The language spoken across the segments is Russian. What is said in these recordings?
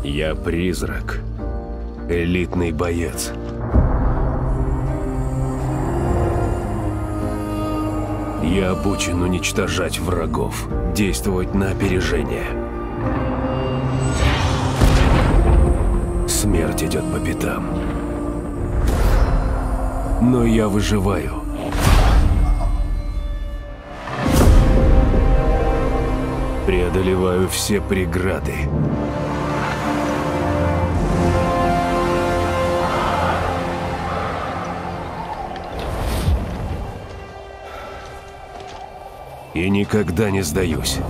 Я призрак. Элитный боец. Я обучен уничтожать врагов, действовать на опережение. Смерть идет по пятам. Но я выживаю. Преодолеваю все преграды. И никогда не сдаюсь.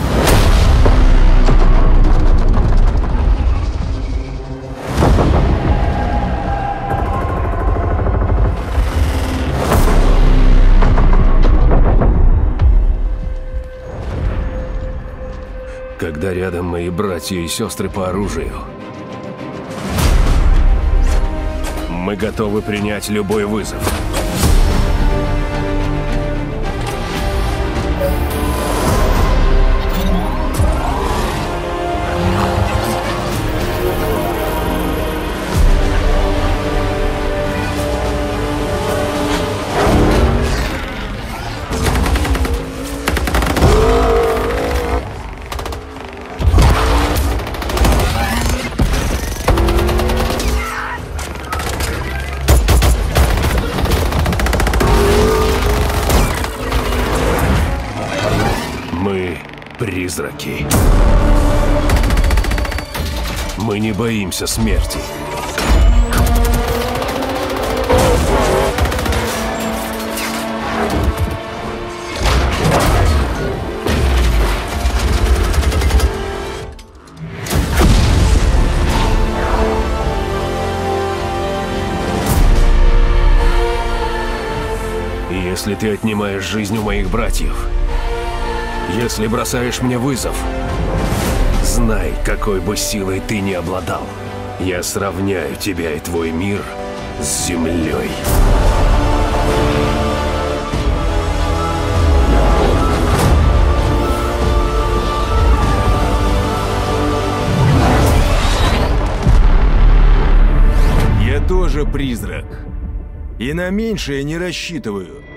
Когда рядом мои братья и сестры по оружию, мы готовы принять любой вызов. Мы призраки. Мы не боимся смерти. Если ты отнимаешь жизнь у моих братьев, если бросаешь мне вызов, знай, какой бы силой ты ни обладал, я сравняю тебя и твой мир с землей. Я тоже призрак. И на меньшее не рассчитываю.